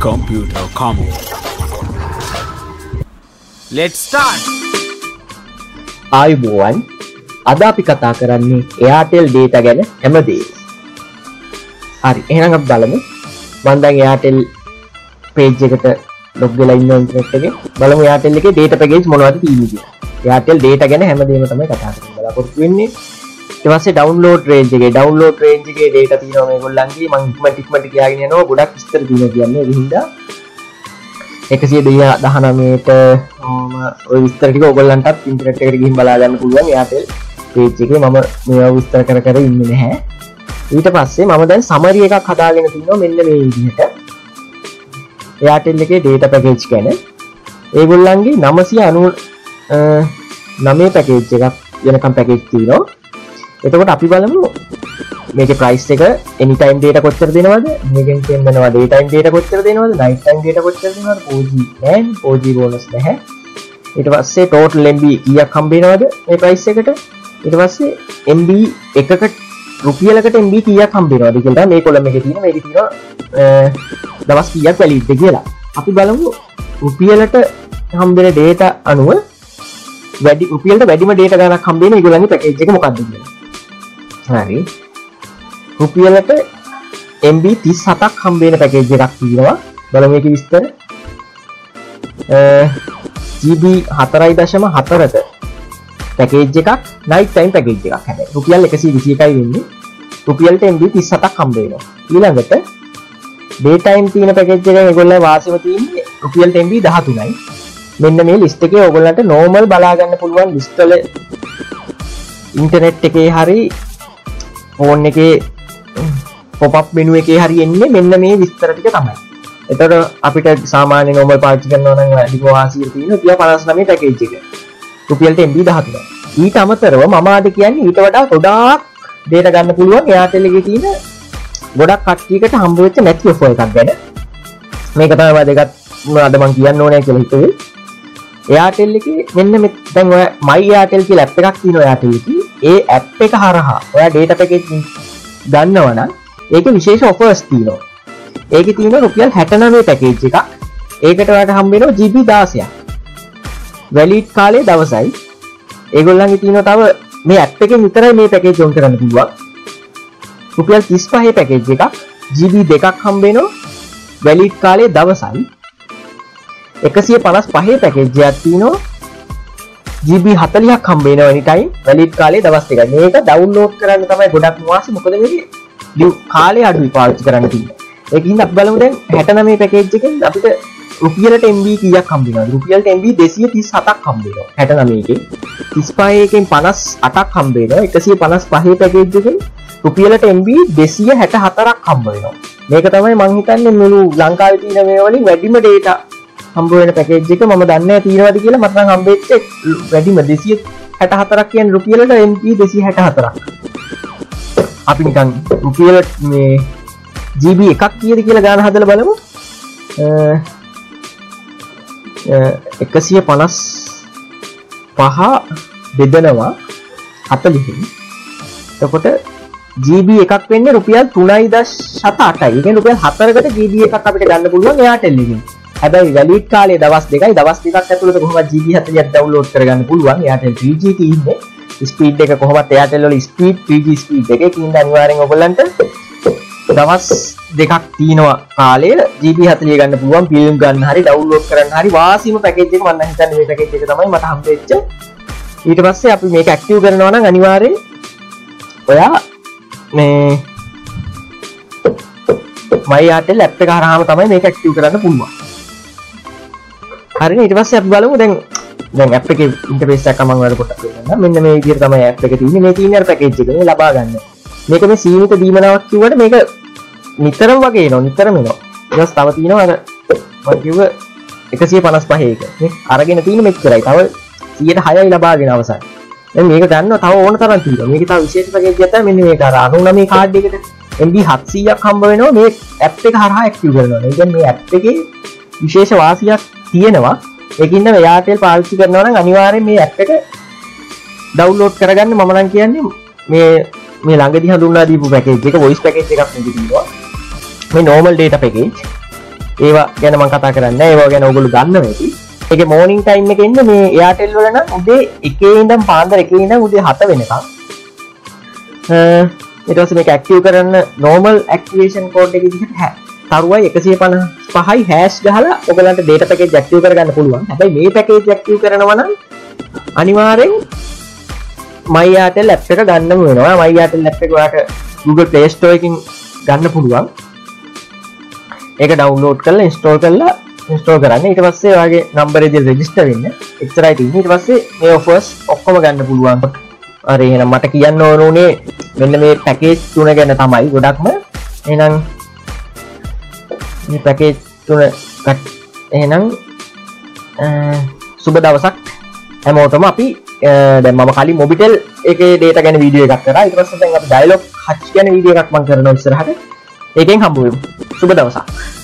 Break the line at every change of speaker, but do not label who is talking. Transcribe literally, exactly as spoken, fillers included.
Computer Combo. Let's start.
ආයුබෝවන් අද අපි කතා කරන්නේ Airtel data ගැන හැමදේම. හරි එහෙනම් අපි බලමු. මම දැන් Airtel page එකට log වෙලා ඉන්න ඉන්ටර්නෙට් එකේ බලමු Airtel එකේ data package මොනවද තියෙන්නේ කියලා. Airtel data ගැන හැමදේම තමයි කතා කරන්න බලාපොරොත්තු වෙන්නේ. ඊට පස්සේ download range එකේ download range එකේ data තියෙනවා මේගොල්ලන්ගේ. මම ඉක්මනට ඉක්මනට කියාගෙන යනවා. ගොඩක් විස්තර තියෙනවා කියන්නේ ඒ හින්දා එකසිය දහනවයට මම ඔය විස්තර ටික ඔයගොල්ලන්ටත් ඉන්ටර්නෙට් එකට ගිහින් බලා ගන්න පුළුවන් Airtel page එකේ. මම මේවා විස්තර කර කර ඉන්නේ නැහැ. ඊට පස්සේ මම දැන් summary එකක් හදාගෙන තිනවා මෙන්න මේ විදිහට. Airtel එකේ data package ගැන ඒගොල්ලන්ගේ නවසිය අනූනවය package එකක් වෙනකම් package තියෙනවා. එතකොට අපි බලමු මේකේ price එක anytime data කොච්චර දෙනවද, මේකෙන් කියනවා daytime data කොච්චර දෙනවද, night time data කොච්චර දෙනවද, four G නැහැ, four G bonus නැහැ. ඊට පස්සේ total M B කීයක් හම්බ වෙනවද මේ price එකට. ඊට පස්සේ M B එකකට රුපියලකට M B කීයක් හම්බ වෙනවද කියලා මේ කොලම් එකේ තියෙන මේකේ තියෙනවා දවස් කීයක් වැලිඩ්ද කියලා. අපි බලමු රුපියලට හම්බ වෙන data අනුව වැඩි රුපියලට වැඩිම data ගණනක් හම්බ වෙන ඒගොල්ලන්ගේ package එක මොකක්ද කියලා. හරි රුපියලට M B තිස් හතක් හම්බ වෙන package එකක් තියෙනවා. බලමු මේකේ විස්තර. G B හතරයි දශම හතරක package එකක් night time package එකක්. හැබැයි රුපියල් එකසිය විසි එකයි වෙන්නේ. රුපියලට M B තිස් හතක් හම්බ වෙනවා. ඊළඟට daytime තියෙන package එකෙන් ඒගොල්ලෝ වාසියම තියෙන්නේ රුපියලට M B දහතුනයි. මෙන්න මේ list එකේ ඕගොල්ලන්ට normal බලා ගන්න පුළුවන් list වල internet එකේ හරි phone එකේ pop up menu එකේ හරි එන්නේ මෙන්න මේ විස්තර ටික තමයි. එතකොට අපිට සාමාන්‍ය normal පාවිච්චි කරනවා නම් අධික වාසිය තියෙන රුපියල් පනස් නවය package එක. රුපියලට M B දහතුනයි. ඊට අමතරව මම අද කියන්නේ ඊට වඩා ගොඩාක් data ගන්න පුළුවන් Airtel එකේ තියෙන ගොඩක් කට්ටියකට හම්බ වෙච්ච නැති offer එකක් ගැන. මේක තමයි මම දෙකත් අද මම කියන්න ඕනේ කියලා හිතුවේ. Airtel එකේ මෙන්න මේ දැන් ඔය My Airtel කියලා app එකක් තියෙනවා Airtel එකේ. ඒ app එක හරහා ඔයා data package ගන්නවා නම් ඒකේ විශේෂ offers තියෙනවා. ඒකේ තියෙන රුපියල් හැටනවය package එකක්. ඒකට ඔයාලට හම්බ වෙනවා G B දාසයක්. valid කාලේ දවසයි. ඒගොල්ලන්ගේ තියෙනවා තව මේ app එකෙන් විතරයි මේ package on කරන්න පුළුවන්. රුපියල් තිස් පහේ package එකක් G B දෙකක් හම්බ වෙනවා. valid කාලේ දවසයි. එකසිය පනස් පහේ package එකක් තියෙනවා. G B හතලිහක් හම්බ වෙනවා anytime. valid කාලේ දවස් දෙකයි. මේක download කරන්න තමයි ගොඩක් වාසි. මොකද මේකේ කාලේ අඩුයි පාවිච්චි කරන්න තියෙන්නේ. ඒකින් අපි බලමු දැන් හැටනවය package එකෙන් අපිට රුපියලට M B කීයක් හම්බ වෙනවද? රුපියලට M B දෙසිය තිස් හතක් හම්බ වෙනවා. හැටනවය එකෙන් තිස් පහේ එකෙන් පනස් අටක් හම්බ වෙනවා. එකසිය පනස් පහේ package එකෙන් රුපියලට M B දෙසිය හැට හතරක් හම්බ වෙනවා. මේක තමයි මං හිතන්නේ මුළු ලංකාවේ තියෙන මේ වලින් වැඩිම data හම්බ වෙන package එක. මම දන්නේ නැහැ තියෙනවද කියලා. මට නම් හම්බෙච්ච වැඩිම දෙසිය හැට හතරක් කියන්නේ රුපියලට M B දෙසිය හැට හතරක්. අපි නිකන් රුපියල මේ G B එකක් කීයද කියලා ගාන හදලා බලමු. එකසිය පනස් පහ බෙදනවා හතලිහෙන්. එතකොට G B එකක් වෙන්නේ රුපියල් තුනයි දශම අටයි. ඒ කියන්නේ රුපියල් හතරකට G B එකක් අපිට ගන්න පුළුවන් Airtel එකෙන්. හැබැයි valid කාලේ දවස් දෙකයි. දවස් දෙකක් ඇතුළත කොහොමද G B හතලිහක් download කරගන්න පුළුවන්. Airtel three G කී ඉන්නේ. ස්පීඩ් එක කොහොමද Airtel වල ස්පීඩ් three G ස්පීඩ් එකේ කින්ද අනිවාර්යෙන් ඔයගොල්ලන්ට දවස් දෙකක් තියෙනවා කාලේ G B හතලිහ ගන්න පුළුවන්. ෆිල්ම් ගන්න හරි download කරන්න හරි වාසියම package එක. මම නම් හිතන්නේ මේ package එක තමයි මට හම්බෙච්ච. ඊට පස්සේ අපි මේක active කරනවා නම් අනිවාර්යෙන් ඔයා මේ My Airtel app එක හරහාම තමයි මේක active කරන්න පුළුවන්. හරිනේ. ඊට පස්සේ අපි බලමු දැන් දැන් app එකේ interface එක මම ඔයාලට පොඩ්ඩක් කියන්නම්. මෙන්න මේ විදිහට තමයි app එක තියෙන්නේ. මේ තියෙන අර package එක මේ ලබා ගන්න. මේක මේ සීමිත දීමනාවක් කිව්වට මේක නිතරම වගේ එනවා. නිතරම එනවා. ඊට පස්සේ තව තියෙනවා අර මම කිව්ව එකසිය පනස් පහේ එක. මේ අරගෙන තියෙන මෙච්චරයි. තව සියයට හයයි ලබාගෙන අවසන්. දැන් මේක ගන්නවා තව ඕන තරම් තියෙනවා. මේකේ තව විශේෂ package එකක් තමයි මෙන්න මේක අර අනූනවය කාඩ් එකට M B හත්සීයක් හම්බ වෙනවා මේ app එක හරහා active කරනවා. ඒ කියන්නේ මේ app එකේ විශේෂ වාසියක් තියෙනවා. ඒකින්ද මේ Airtel පාවිච්චි කරනවා නම් අනිවාර්යෙන් මේ app එක download කරගන්න. මම නම් කියන්නේ මේ මේ ළඟදී හඳුන්වා දීපු package එක voice package එකක් නෙවෙයි තියෙනවා. මේ normal data package ඒවා ගැන මම කතා කරන්නේ නැහැ. ඒවා ගැන ඔයගොල්ලෝ දන්නවා ඇති. ඒකේ මෝර්නින් ටයිම් එකේ ඉන්නේ මේ Airtel වල නම් උදේ එකේ ඉඳන් පාන්දර එකේ ඉඳන් උදේ හත වෙනකම්. ඊට පස්සේ මේක ඇක්ටිව් කරන්න normal activation code එක විදිහට තරුවයි එකසිය පනස් පහයි hash ගහලා ඔයගලන්ට data package ඇක්ටිව් කරගන්න පුළුවන්. හැබැයි මේ package ඇක්ටිව් කරනවා නම් අනිවාර්යෙන් My Airtel app එක ගන්නම වෙනවා. My Airtel app එක ඔයාලට Google Play Store එකකින් ගන්න පුළුවන්. ඒක download කරලා install කරලා install කරන්න. ඊට පස්සේ ඔයාගේ number එකේ register වෙන්න. එච්චරයි තියෙන්නේ. ඊට පස්සේ මේ offers ඔක්කොම ගන්න පුළුවන්. හරි එහෙනම් මට කියන්න ඕන උනේ මෙන්න මේ පැකේජ් තුන ගැන තමයි ගොඩක්ම. එහෙනම් මේ පැකේජ් තුන එහෙනම් සුබ දවසක් හැමෝටම. අපි දැන් මම කලින් මොබිටෙල් එකේ data ගැන වීඩියෝ එකක් කරා. ඊට පස්සේ දැන් අපි dialog hutch ගැන වීඩියෝ එකක් මම කරනවා ඉස්සරහට. ඒකෙන් හම්බ වෙමු. සුබ දවසක්.